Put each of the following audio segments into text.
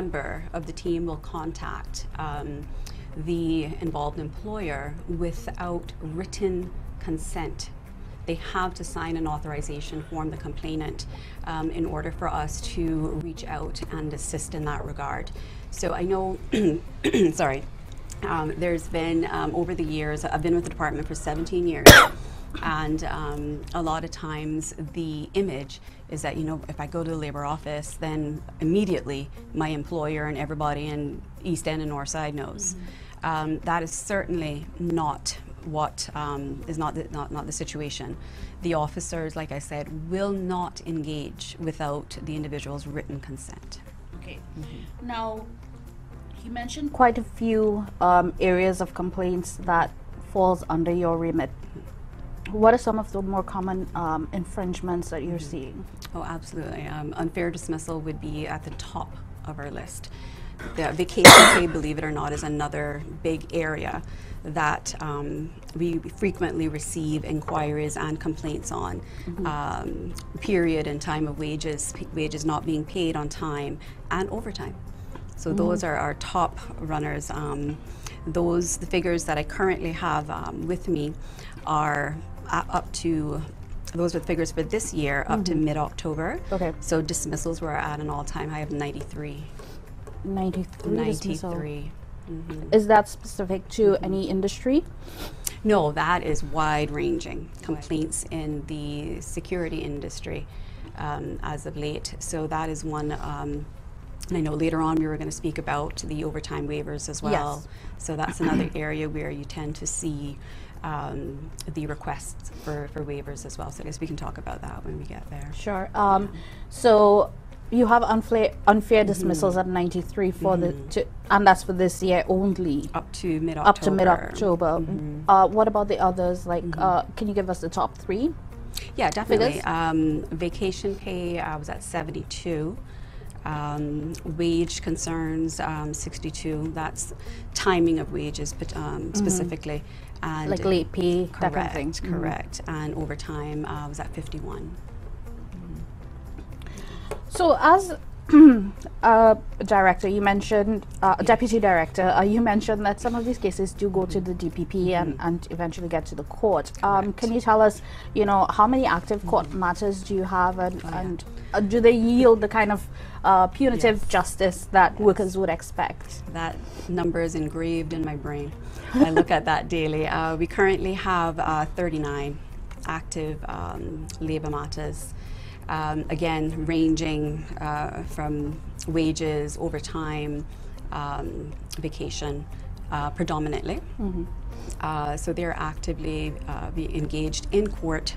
member of the team will contact the involved employer without written consent. They have to sign an authorization form, the complainant, in order for us to reach out and assist in that regard. So I know, sorry, there's been, over the years, I've been with the department for 17 years, and a lot of times the image is that, you know, if I go to the labor office, then immediately my employer and everybody in East End and North Side knows. That is certainly not what is not the situation. The officers, like I said, will not engage without the individual's written consent. Okay. Now, you mentioned quite a few areas of complaints that falls under your remit. What are some of the more common infringements that you're seeing? Oh, absolutely. Unfair dismissal would be at the top of our list. The vacation pay, believe it or not, is another big area that we frequently receive inquiries and complaints on. Period and time of wages not being paid on time, and overtime. So those are our top runners. The figures that I currently have with me are up to, those are the figures for this year, up to mid-October. Okay. So dismissals were at an all-time high of 93. 93. Is that specific to any industry? No, that is wide-ranging complaints in the security industry as of late. So that is one. And I know later on we were going to speak about the overtime waivers as well. Yes. So that's another area where you tend to see the requests for waivers as well. So I guess we can talk about that when we get there. Sure. So you have unfair dismissals at 93 for and that's for this year only. Up to mid-October. Up to mid-October. What about the others? Like, can you give us the top three? Yeah, definitely. Vacation pay was at 72. Wage concerns, 62. That's timing of wages, but specifically, and like late pay, correct, that kind of thing. Correct. And overtime was at 51. So, as a director, you mentioned deputy director. You mentioned that some of these cases do go to the DPP and eventually get to the court. Can you tell us, you know, how many active court matters do you have, and do they yield the kind of punitive justice that workers would expect? That number is engraved in my brain. I look at that daily. We currently have 39 active labor matters. Again, ranging from wages, overtime, vacation, predominantly. So they're actively engaged in court.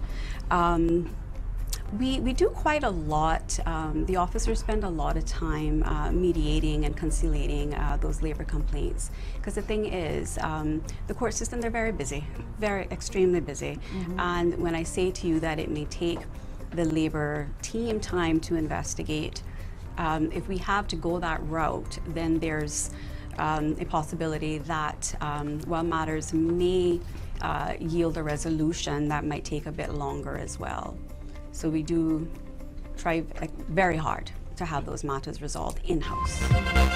We do quite a lot. The officers spend a lot of time mediating and conciliating those labor complaints. Because the thing is, the court system, they're very busy, extremely busy. And when I say to you that it may take the labor team time to investigate, if we have to go that route, then there's a possibility that while matters may yield a resolution, that might take a bit longer as well. So we do try very hard to have those matters resolved in-house.